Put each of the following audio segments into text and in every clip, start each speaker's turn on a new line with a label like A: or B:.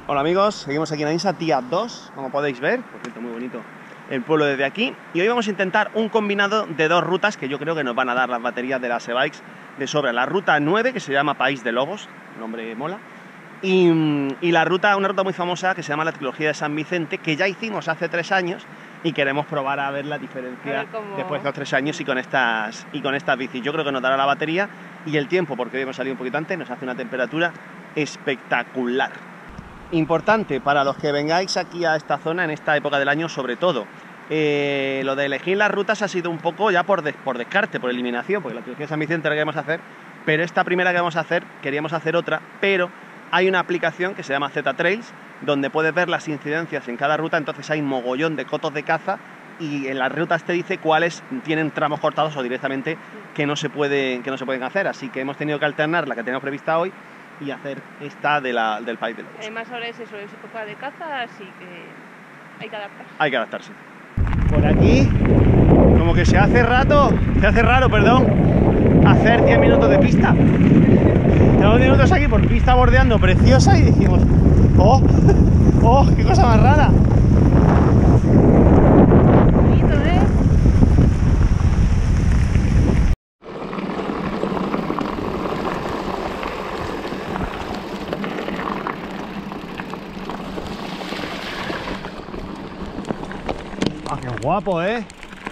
A: Hola amigos, seguimos aquí en Aínsa, día 2, como podéis ver, por cierto muy bonito el pueblo desde aquí. Y hoy vamos a intentar un combinado de dos rutas que yo creo que nos van a dar las baterías de las e-bikes de sobra. La ruta 9, que se llama País de Lobos, el nombre mola, y una ruta muy famosa que se llama la Trilogía de San Vicente, que ya hicimos hace 3 años y queremos probar a ver la diferencia después de los 3 años y con estas bicis. Yo creo que nos dará la batería y el tiempo, porque hoy hemos salido un poquito antes, nos hace una temperatura espectacular. Importante para los que vengáis aquí a esta zona en esta época del año, sobre todo, lo de elegir las rutas ha sido un poco ya por descarte, por eliminación, porque la trilogía de San Vicente la queríamos hacer, pero esta primera que vamos a hacer, queríamos hacer otra, pero hay una aplicación que se llama Z-Trails, donde puedes ver las incidencias en cada ruta, entonces hay mogollón de cotos de caza y en las rutas te dice cuáles tienen tramos cortados o directamente que no se pueden hacer, así que hemos tenido que alternar la que teníamos prevista hoy y hacer esta del País de Lobos.
B: Además ahora es eso, es época de caza, así que hay que adaptarse.
A: Hay que adaptarse. Por aquí, como que se hace raro, hacer 10 minutos de pista. Tenemos 10 minutos aquí por pista bordeando preciosa y dijimos, ¡oh! ¡Oh! ¡Qué cosa más rara!
B: Bonito, ¿eh?
A: ¡Ah, qué guapo, eh!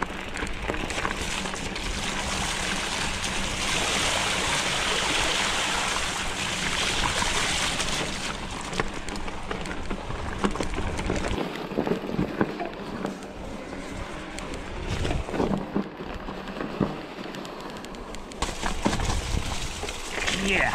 A: Yeah.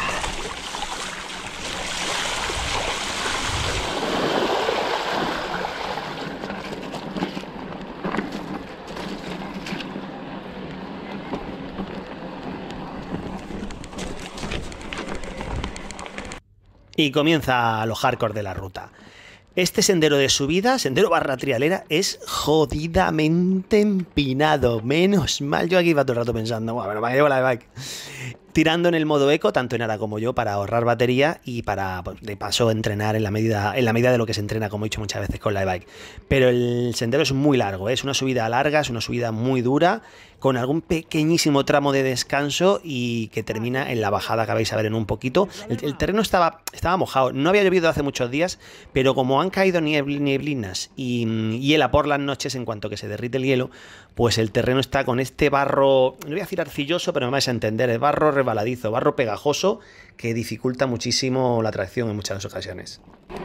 A: Y comienza lo hardcore de la ruta. Este sendero de subida, sendero barra trialera, es jodidamente empinado. Menos mal, yo aquí iba todo el rato pensando, bueno, me llevo la bike. Tirando en el modo eco, tanto Enara como yo, para ahorrar batería y para, pues, de paso, entrenar en la medida de lo que se entrena, como he dicho muchas veces con la e-bike. Pero el sendero es muy largo, es una subida larga, es una subida muy dura, con algún pequeñísimo tramo de descanso y que termina en la bajada que vais a ver en un poquito. El terreno estaba mojado, no había llovido hace muchos días, pero como han caído nieblinas y hiela por las noches, en cuanto que se derrite el hielo, pues el terreno está con este barro, no voy a decir arcilloso, pero me vais a entender, es barro rebaladizo, barro pegajoso, que dificulta muchísimo la tracción en muchas ocasiones.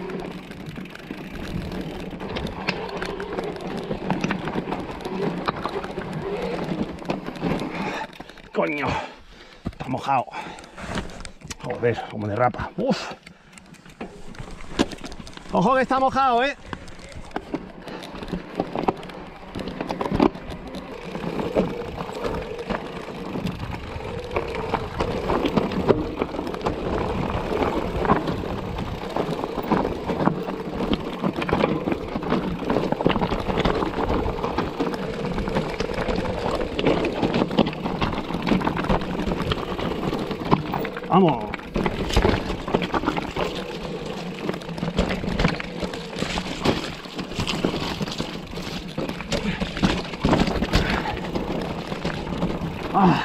A: Coño, está mojado. Joder, como derrapa. Uf. Ojo que está mojado, ¿eh? ¡Vamos! ¡Ah!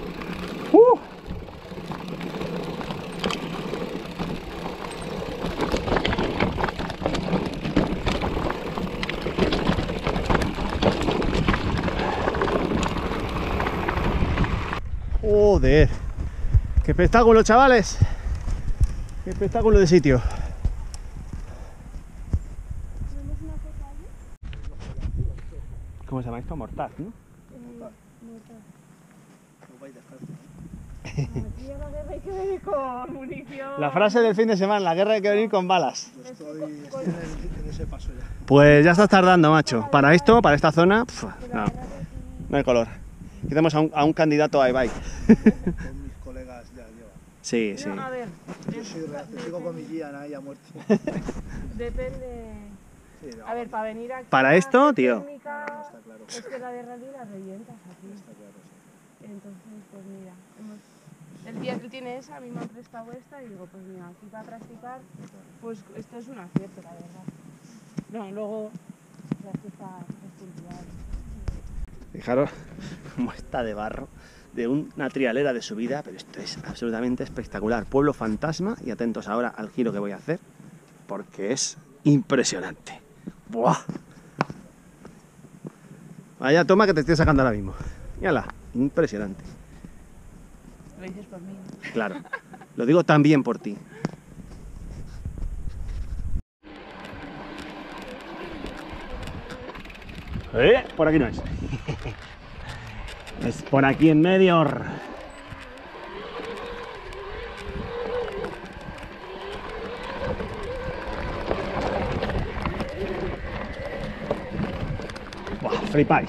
A: ¡Joder! ¡Qué espectáculo, chavales! ¡Qué espectáculo de sitio! ¿Cómo se llama esto? Mortaz, ¿no?
B: Hay que venir con munición.
A: La frase del fin de semana, la guerra hay que venir con balas.
C: Estoy en ese paso ya.
A: Pues ya estás tardando, macho. Para esto, para esta zona, no hay color. Quitamos a un candidato a e-bike.
C: Con mis colegas ya llevan.
A: Sí, sí.
B: A ver,
C: Yo soy sigo con mi guía, ahí a muerte.
B: depende.
C: Sí, no,
B: A ver, para venir aquí.
A: Para
B: a
A: esto,
B: hacer
A: tío.
B: técnica,
C: está claro.
B: es que la de rally la revientas aquí.
C: Está claro, sí.
B: Entonces, pues mira, El día que él tiene esa, a mí me han prestado esta y digo, pues mira, aquí para practicar, pues esto es un acierto, la verdad. No, luego la fiesta es puntual.
A: Fijaros cómo está de barro, de una trialera de subida, pero esto es absolutamente espectacular. Pueblo fantasma, y atentos ahora al giro que voy a hacer, porque es impresionante. ¡Buah! Vaya toma que te estoy sacando ahora mismo. Mírala, impresionante.
B: Lo dices por mí, ¿no?
A: Claro, lo digo también por ti. Por aquí no es. Es por aquí en medio. Buah, flipáis.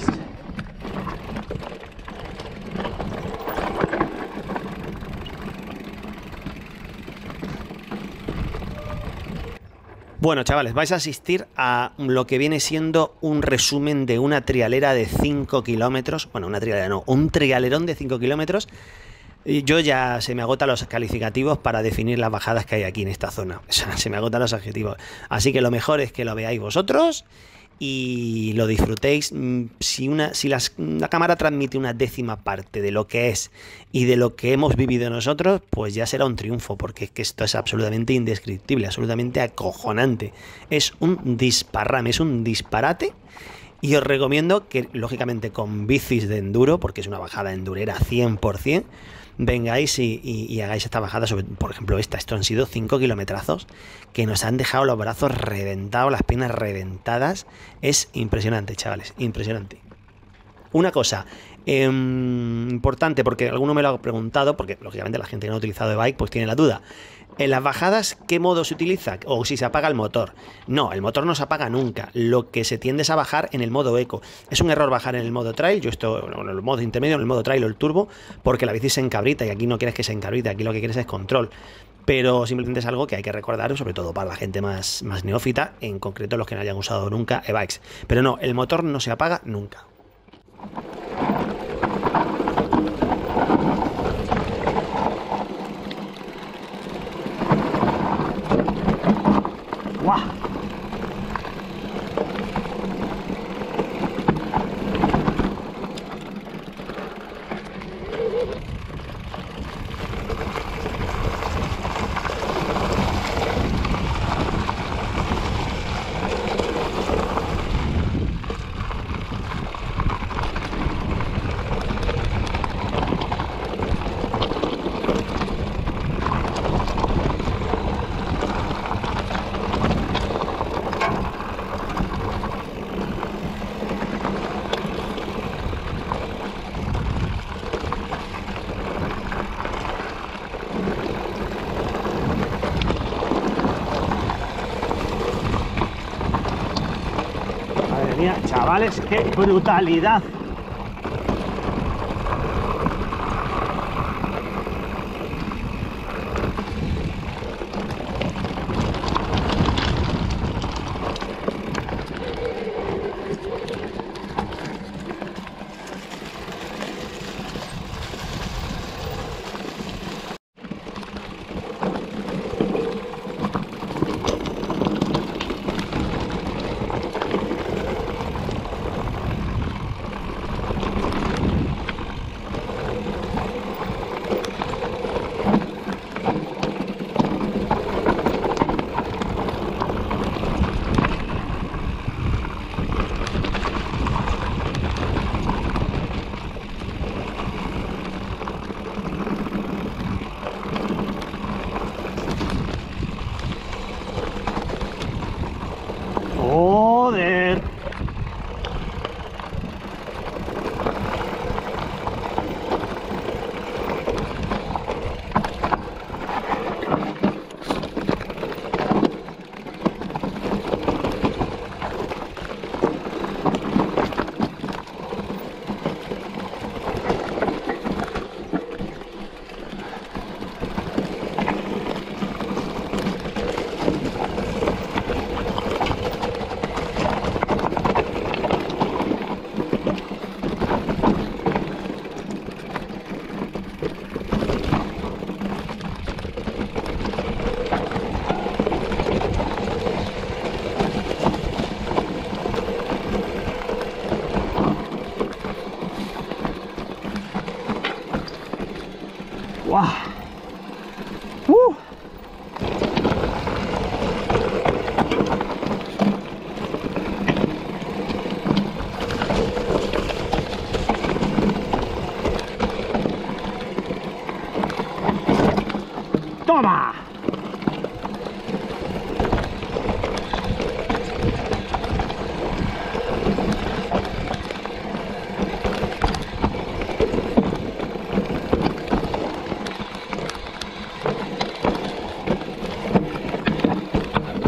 A: Bueno, chavales, vais a asistir a lo que viene siendo un resumen de una trialera de 5 kilómetros. Bueno, una trialera no, un trialerón de 5 kilómetros. Yo ya se me agotan los calificativos para definir las bajadas que hay aquí en esta zona. O sea, se me agotan los adjetivos. Así que lo mejor es que lo veáis vosotros y lo disfrutéis. Si la cámara transmite una décima parte de lo que es y de lo que hemos vivido nosotros, pues ya será un triunfo, porque es que esto es absolutamente indescriptible, absolutamente acojonante. Es un disparrame, es un disparate. Y os recomiendo que, lógicamente, con bicis de enduro, porque es una bajada endurera 100%, vengáis y hagáis esta bajada, por ejemplo esto han sido 5 kilometrazos que nos han dejado los brazos reventados, las piernas reventadas. Es impresionante, chavales, impresionante. Una cosa importante, porque alguno me lo ha preguntado, porque lógicamente la gente que no ha utilizado e-bike pues tiene la duda. En las bajadas, ¿qué modo se utiliza? O si se apaga el motor. No, el motor no se apaga nunca. Lo que se tiende es a bajar en el modo eco. Es un error bajar en el modo trail. Yo en el modo intermedio, en el modo trail o el turbo, porque la bici se encabrita y aquí no quieres que se encabrite, aquí lo que quieres es control. Pero simplemente es algo que hay que recordar, sobre todo para la gente más neófita, en concreto los que no hayan usado nunca e-bikes. Pero no, el motor no se apaga nunca. ¡Guau! Madre mía, chavales, qué brutalidad. Joder.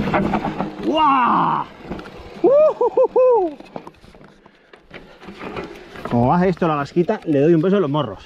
A: ¡Guau! Como baje esto la vasquita, le doy un beso en los morros.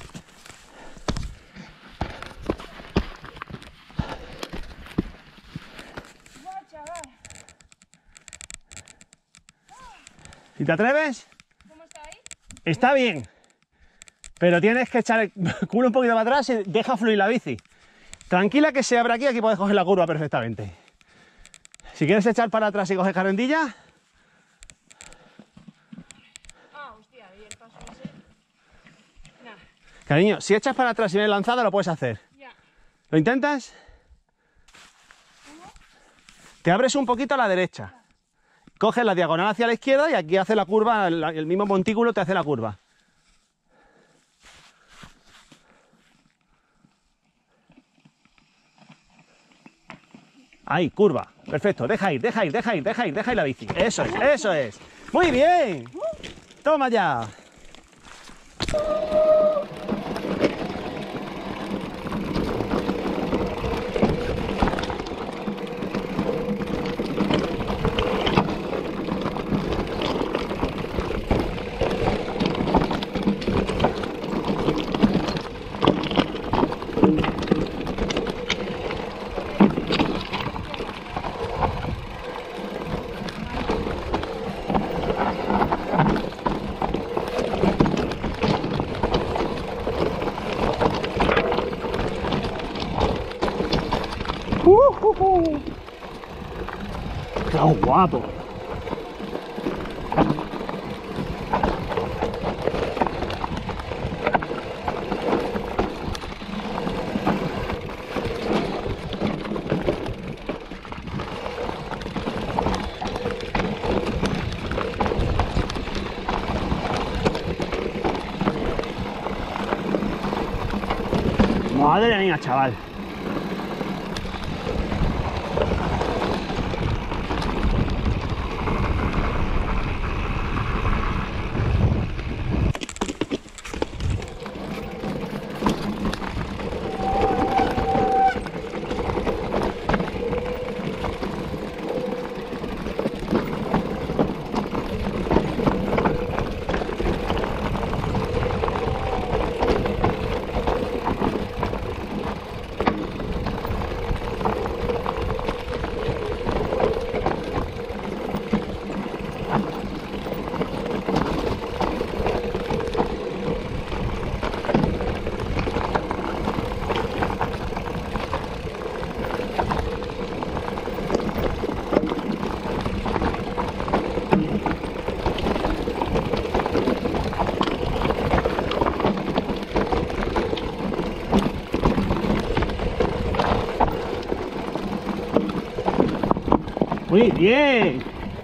A: ¿Si te atreves?
B: ¿Cómo está ahí?
A: Está bien, pero tienes que echar el culo un poquito para atrás y deja fluir la bici. Tranquila que se abre aquí, aquí puedes coger la curva perfectamente. Si quieres echar para atrás y coger carrendilla...
B: Ah, hostia, y el paso ese... Nah,
A: Cariño, si echas para atrás y vienes lanzada lo puedes hacer.
B: ya.
A: ¿Lo intentas? Te abres un poquito a la derecha. Coges la diagonal hacia la izquierda y aquí hace la curva, el mismo montículo te hace la curva. Ahí, curva. Perfecto. Deja ir la bici. Eso es, eso es. Muy bien. Toma ya. ¡Qué guapo! Madre mía, chaval. Muy bien.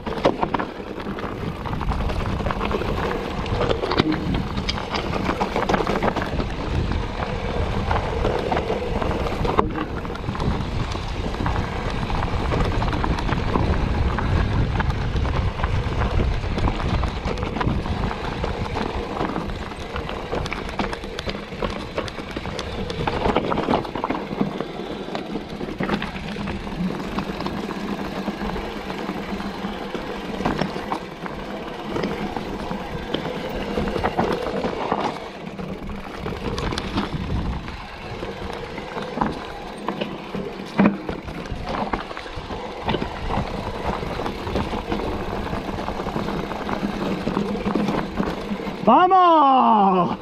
A: ¡Vamos!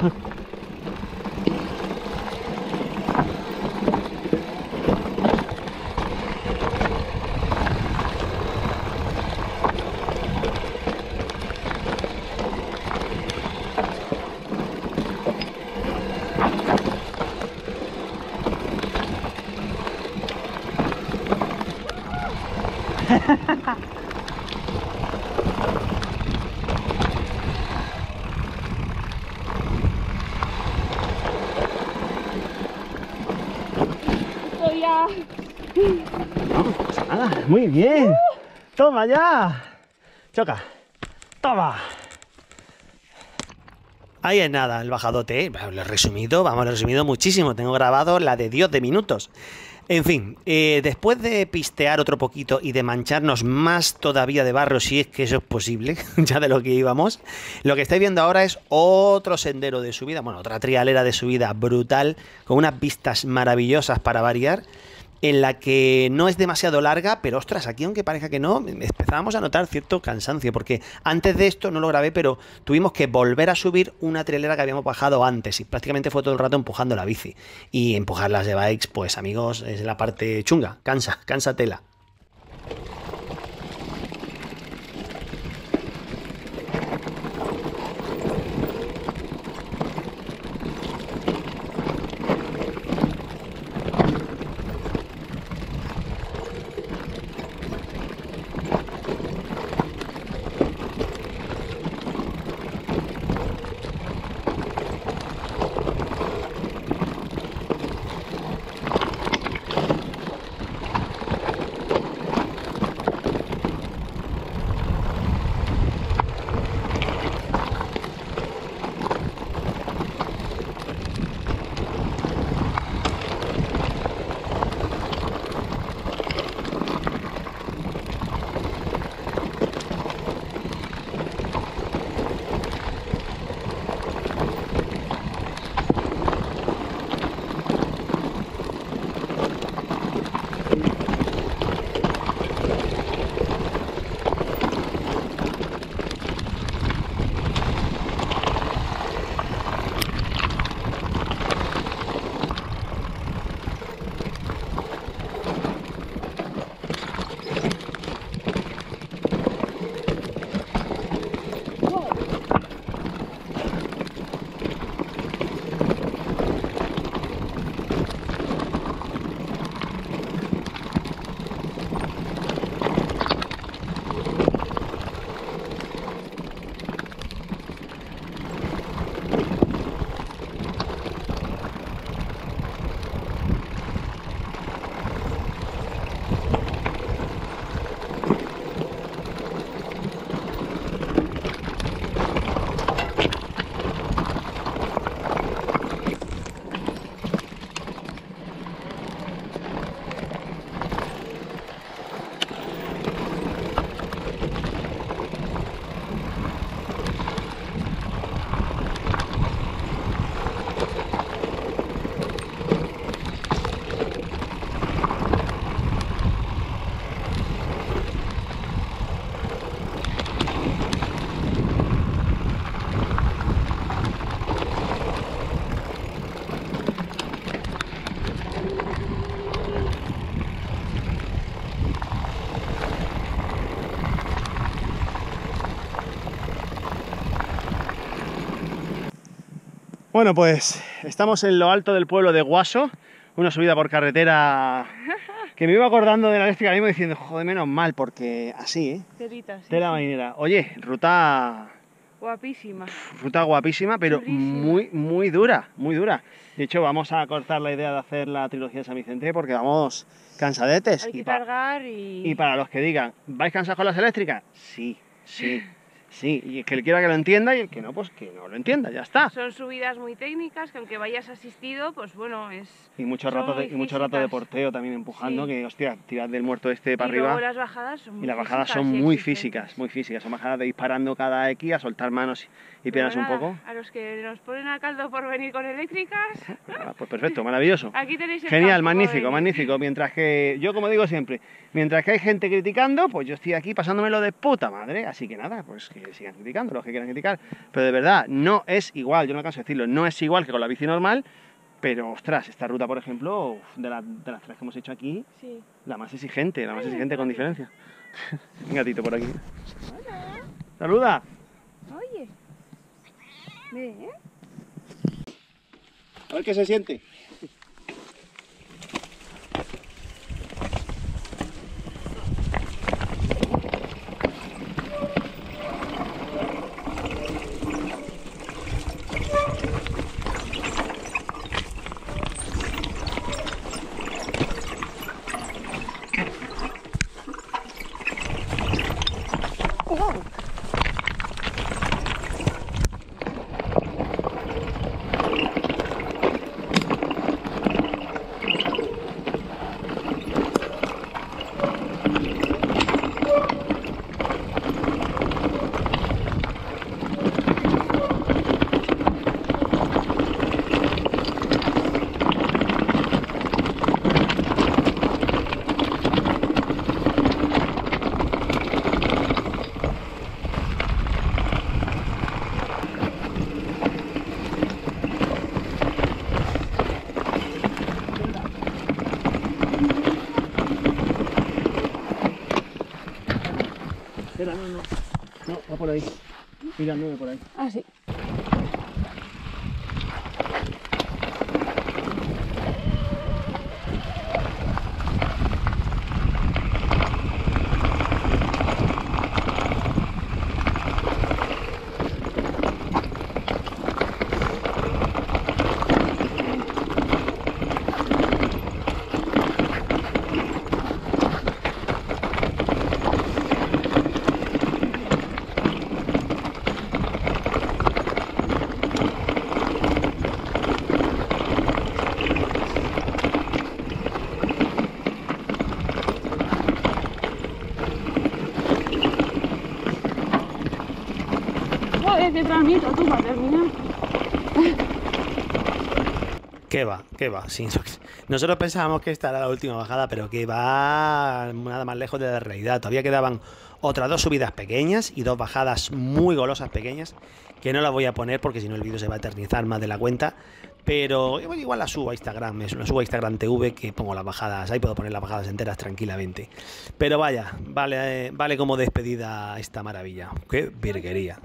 B: Ya.
A: No, no pasa nada. Muy bien. Toma ya. Choca. Toma. Ahí es nada, el bajadote. Lo he resumido, vamos, lo he resumido muchísimo. Tengo grabado la de Dios de minutos.
D: En fin, después de pistear otro poquito y de mancharnos más todavía de barro, si es que eso es posible, ya de lo que íbamos, lo que estáis viendo ahora es otro sendero de subida, bueno, otra trialera de subida brutal, con unas vistas maravillosas para variar, en la que no es demasiado larga, pero ostras, aquí aunque parezca que no, empezábamos a notar cierto cansancio, porque antes de esto, no lo grabé, pero tuvimos que volver a subir una trailera que habíamos bajado antes, y prácticamente fue todo el rato empujando la bici. Y empujar las de bikes, pues amigos, es la parte chunga, cansa tela.
A: Bueno, pues estamos en lo alto del pueblo de Guaso, una subida por carretera que me iba acordando de la eléctrica mismo diciendo, joder, menos mal, porque así, ¿eh?
B: Telita, sí,
A: Tela
B: sí.
A: marinera. Oye, ruta
B: Guapísima.
A: guapísima, pero
B: Chulísima.
A: muy dura, muy dura. De hecho, vamos a cortar la idea de hacer la trilogía de San Vicente porque vamos cansadetes.
B: Hay que cargar y...
A: Y para los que digan, ¿vais cansados con las eléctricas? Sí. Y el que quiera que lo entienda y el que no, pues que no lo entienda, ya está.
B: Son subidas muy técnicas que aunque vayas asistido, pues bueno, es...
A: Y mucho rato de porteo también empujando,
B: Sí.
A: que hostia, tirar del muerto este para
B: Y luego
A: arriba.
B: las bajadas son muy
A: Y las bajadas
B: físicas
A: son
B: y
A: muy
B: exigentes.
A: físicas, son bajadas de disparando cada X, a soltar manos y piernas
B: Pero
A: un
B: nada,
A: poco.
B: A los que nos ponen a caldo por venir con eléctricas,
A: Ah, pues perfecto, maravilloso.
B: aquí tenéis el
A: Genial,
B: campo,
A: magnífico,
B: venid.
A: magnífico. Mientras que, yo como digo siempre, mientras que hay gente criticando, pues yo estoy aquí pasándomelo de puta madre. Así que nada, pues que sigan criticando los que quieran criticar. Pero de verdad, no es igual, yo no me canso de decirlo, no es igual que con la bici normal. Pero ostras, esta ruta, por ejemplo, de las tres que hemos hecho aquí,
B: Sí.
A: la más exigente con diferencia. Un gatito por aquí. ¡Saluda!
B: Oye. Ve, ¿eh?
A: A ver qué se siente. Espera, no, no. No, va por ahí. Mira, no, por ahí.
B: Ah, sí. Joder, qué tramito tú para terminar.
D: ¿Qué va? ¿Qué va? Sí, nosotros pensábamos que esta era la última bajada, pero que va nada más lejos de la realidad. Todavía quedaban otras 2 subidas pequeñas y 2 bajadas muy golosas pequeñas, que no las voy a poner porque si no el vídeo se va a eternizar más de la cuenta. Pero igual la subo a Instagram, es una subo a Instagram TV que pongo las bajadas, ahí puedo poner las bajadas enteras tranquilamente. Pero vaya, vale como despedida esta maravilla. ¡Qué virguería!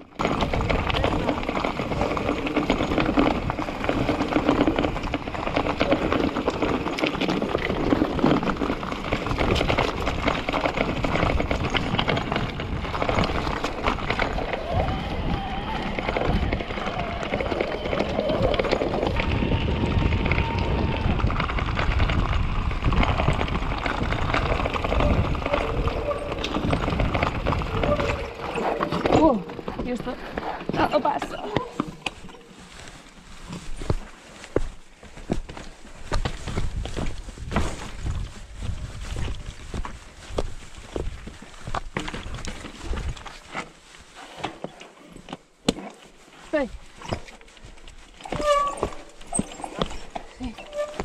B: Y esto no paso. Ven. Sí.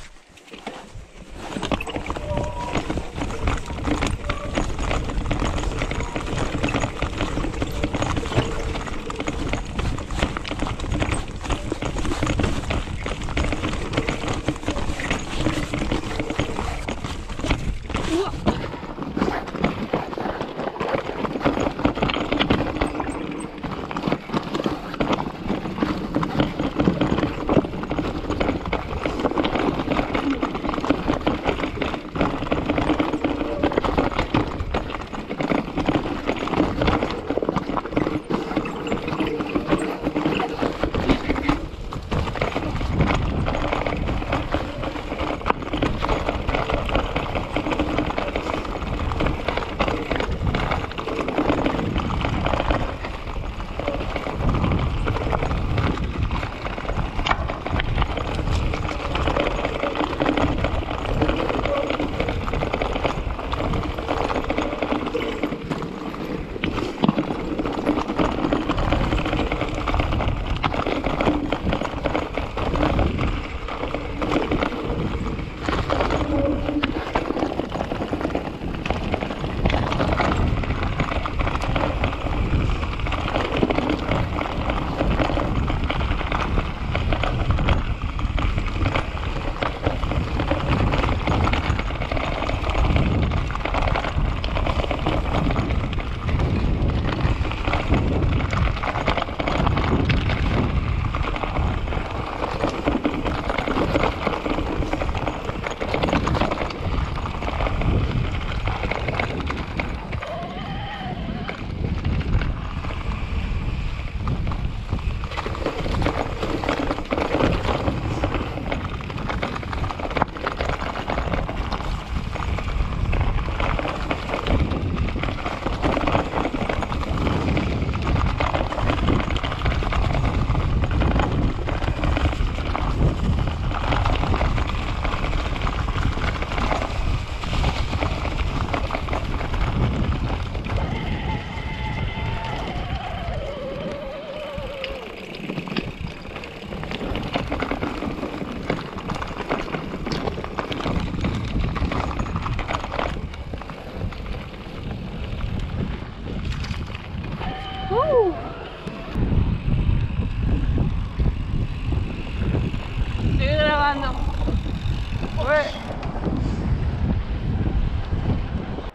B: Estoy grabando. Ué.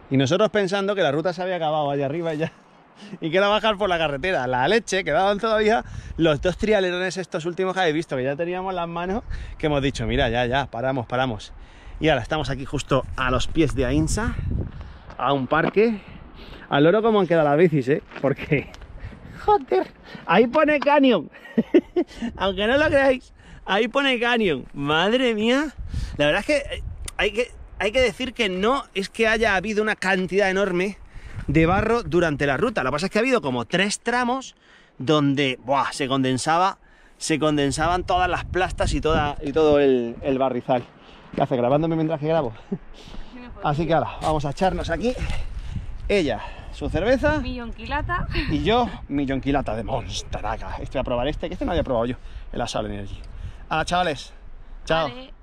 A: Y nosotros pensando que la ruta se había acabado allá arriba ya. Y que era bajar por la carretera. La leche, quedaban todavía los 2 trialerones estos últimos que habéis visto, que ya teníamos las manos, que hemos dicho, mira, ya, paramos. Y ahora estamos aquí justo a los pies de Ainsa, a un parque. Al loro como han quedado las bicis, porque... ¡Joder! Ahí pone Canyon. Aunque no lo creáis, ahí pone Canyon. Madre mía. La verdad es que hay que decir que no es que haya habido una cantidad enorme de barro durante la ruta. Lo que pasa es que ha habido como 3 tramos donde se condensaban todas las plastas y todo el barrizal. ¿Qué hace? ¿Grabándome mientras que grabo? Así que ahora vamos a echarnos aquí. Ella, su cerveza.
B: Mi yonquilata.
A: Y yo, mi yonquilata de Monster. Este voy a probar que este no había probado yo, el Assault Energy. Chavales. Chao.
B: Vale.